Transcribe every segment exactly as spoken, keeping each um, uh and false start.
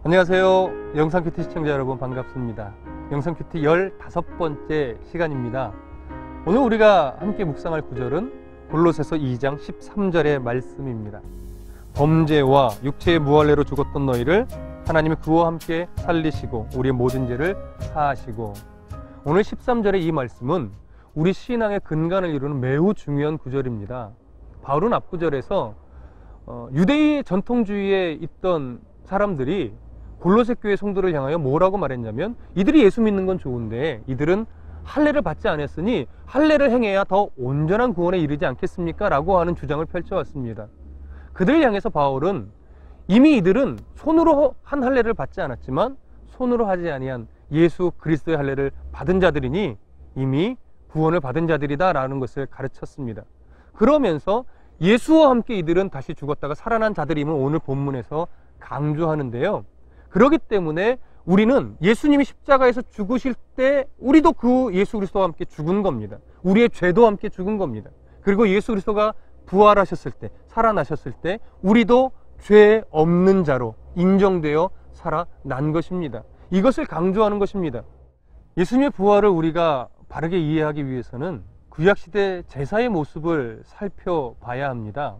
안녕하세요. 영상큐티 시청자 여러분, 반갑습니다. 영상큐티 열다섯 번째 시간입니다. 오늘 우리가 함께 묵상할 구절은 골로새서 이 장 십삼 절의 말씀입니다. 범죄와 육체의 무할례로 죽었던 너희를 하나님이 그와 함께 살리시고 우리의 모든 죄를 사하시고. 오늘 십삼 절의 이 말씀은 우리 신앙의 근간을 이루는 매우 중요한 구절입니다. 바울은 앞구절에서 어, 유대의 전통주의에 있던 사람들이 골로새 교회 성도를 향하여 뭐라고 말했냐면, 이들이 예수 믿는 건 좋은데 이들은 할례를 받지 않았으니 할례를 행해야 더 온전한 구원에 이르지 않겠습니까? 라고 하는 주장을 펼쳐왔습니다. 그들을 향해서 바울은 이미 이들은 손으로 한 할례를 받지 않았지만 손으로 하지 아니한 예수 그리스도의 할례를 받은 자들이니 이미 구원을 받은 자들이다 라는 것을 가르쳤습니다. 그러면서 예수와 함께 이들은 다시 죽었다가 살아난 자들임을 오늘 본문에서 강조하는데요. 그렇기 때문에 우리는 예수님이 십자가에서 죽으실 때 우리도 그 예수 그리스도와 함께 죽은 겁니다. 우리의 죄도 함께 죽은 겁니다. 그리고 예수 그리스도가 부활하셨을 때, 살아나셨을 때 우리도 죄 없는 자로 인정되어 살아난 것입니다. 이것을 강조하는 것입니다. 예수님의 부활을 우리가 바르게 이해하기 위해서는 구약시대 제사의 모습을 살펴봐야 합니다.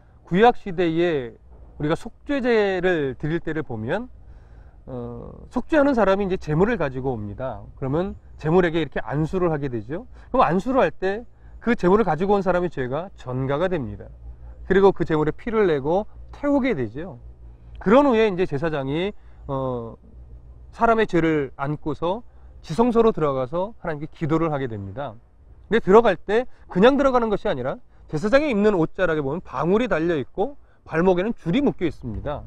구약시대에 우리가 속죄제를 드릴 때를 보면 어, 속죄하는 사람이 이제 제물을 가지고 옵니다. 그러면 제물에게 이렇게 안수를 하게 되죠. 그럼 안수를 할 때 그 제물을 가지고 온 사람의 죄가 전가가 됩니다. 그리고 그 제물에 피를 내고 태우게 되죠. 그런 후에 이제 제사장이 어, 사람의 죄를 안고서 지성소로 들어가서 하나님께 기도를 하게 됩니다. 근데 들어갈 때 그냥 들어가는 것이 아니라 제사장이 입는 옷자락에 보면 방울이 달려 있고 발목에는 줄이 묶여 있습니다.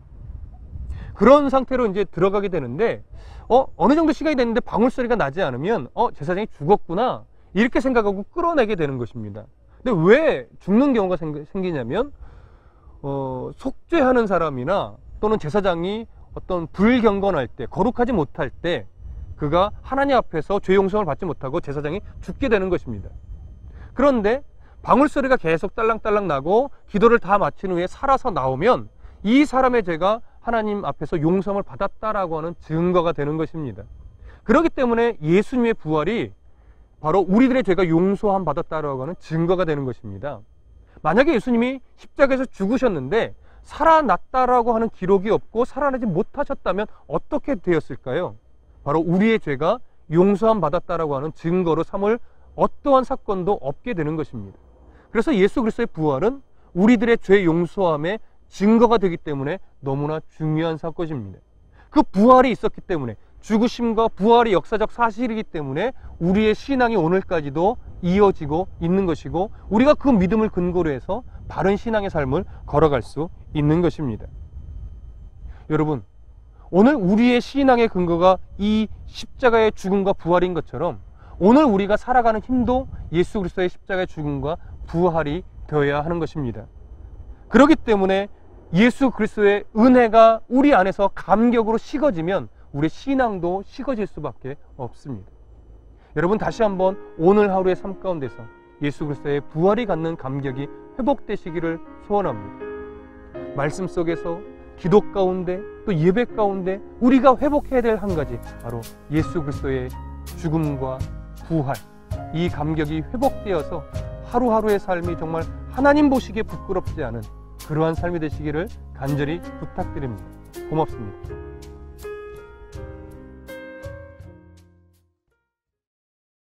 그런 상태로 이제 들어가게 되는데 어, 어느 정도 시간이 됐는데 방울 소리가 나지 않으면 어, 제사장이 죽었구나 이렇게 생각하고 끌어내게 되는 것입니다. 근데 왜 죽는 경우가 생기냐면 어, 속죄하는 사람이나 또는 제사장이 어떤 불경건할 때, 거룩하지 못할 때 그가 하나님 앞에서 죄 용서를 받지 못하고 제사장이 죽게 되는 것입니다. 그런데 방울 소리가 계속 딸랑딸랑 나고 기도를 다 마친 후에 살아서 나오면 이 사람의 죄가 하나님 앞에서 용서를 받았다라고 하는 증거가 되는 것입니다. 그렇기 때문에 예수님의 부활이 바로 우리들의 죄가 용서함 받았다라고 하는 증거가 되는 것입니다. 만약에 예수님이 십자가에서 죽으셨는데 살아났다라고 하는 기록이 없고 살아나지 못하셨다면 어떻게 되었을까요? 바로 우리의 죄가 용서함 받았다라고 하는 증거로 삼을 어떠한 사건도 없게 되는 것입니다. 그래서 예수 그리스도의 부활은 우리들의 죄 용서함의 증거가 되기 때문에 너무나 중요한 사건입니다. 그 부활이 있었기 때문에, 죽으심과 부활이 역사적 사실이기 때문에 우리의 신앙이 오늘까지도 이어지고 있는 것이고 우리가 그 믿음을 근거로 해서 바른 신앙의 삶을 걸어갈 수 있는 것입니다. 여러분, 오늘 우리의 신앙의 근거가 이 십자가의 죽음과 부활인 것처럼 오늘 우리가 살아가는 힘도 예수 그리스도의 십자가의 죽음과 부활이 되어야 하는 것입니다. 그렇기 때문에 예수 그리스도의 은혜가 우리 안에서 감격으로 식어지면 우리의 신앙도 식어질 수밖에 없습니다. 여러분, 다시 한번 오늘 하루의 삶 가운데서 예수 그리스도의 부활이 갖는 감격이 회복되시기를 소원합니다. 말씀 속에서, 기도 가운데, 또 예배 가운데 우리가 회복해야 될 한 가지, 바로 예수 그리스도의 죽음과 부활, 이 감격이 회복되어서 하루하루의 삶이 정말 하나님 보시기에 부끄럽지 않은 그러한 삶이 되시기를 간절히 부탁드립니다. 고맙습니다.